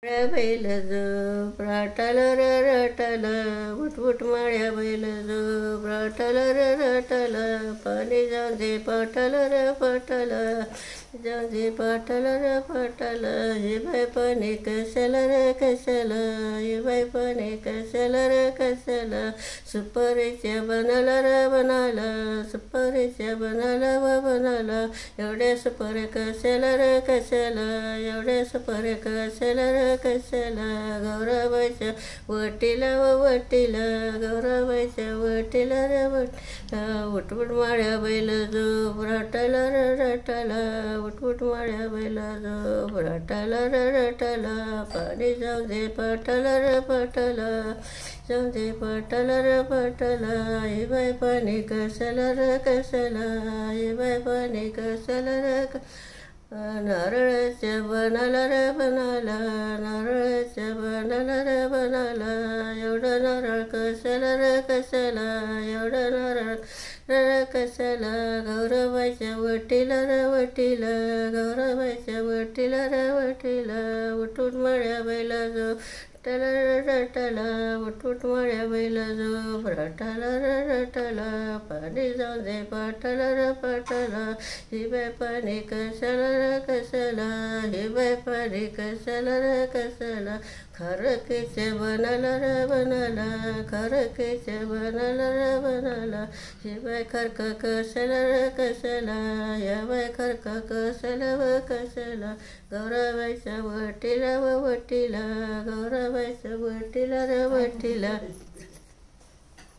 बैल जो राटाल र राटाल उठ माळ्या बैल जो राटाल र राटाल पाणी जाऊन दे पाटाल र पाटाल जाऊन दे पाटाल र पाटाल हे बाय पाणी कशाला र कशाला हे बाय पाणी कशाला र कशाला सुपारीच्या बनाला र बनाला सुपारीच्या बनाला व बनाला एवढ्या सुपाऱ्या कशाला र कशाला एवढ्या सुपाऱ्या कशाला र कशाला गौराबाईच्या वटीला व वटीला गौराबाईच्या वटीला रे वटीला उठउठ माळ्या बैल जो राटाला र राटाला उठउठ माळ्या बैला जो राटाला र राटाला पाणी जाऊ दे पाटाला र पाटाला जाऊ दे पाटाला र पाटाला हे बाय पाणी कशाला र कशाला हे बाय पाणी कशाला र नारळाच्या बनाला रे बनाला नारळाच्या बनाला रे बनाला एवढा नारळ कशाला रे कशाला एवढा नारळ रे कशाला गौराबाईच्या वटीला रे वटीला गौराबाईच्या वटीला रे वटीला उठून माळ्या बैला जो रटाला उठउठ माळ्या बैला जो रटाला रटाला पाणी जाऊ दे पाटाला र पाटाला हे बाय पाणी कशाला र कशाला हे बाय पाणी कशाला र कशाला खरकेच्या बनाला र बनाला खरकेच्या बनाला र बनाला हे बाय खरक कशाला र कशाला या बाय खरक कशाला व कशाला गौराबाईच्या वटीला व वटीला गौराबाईच्या वटीला र वटीला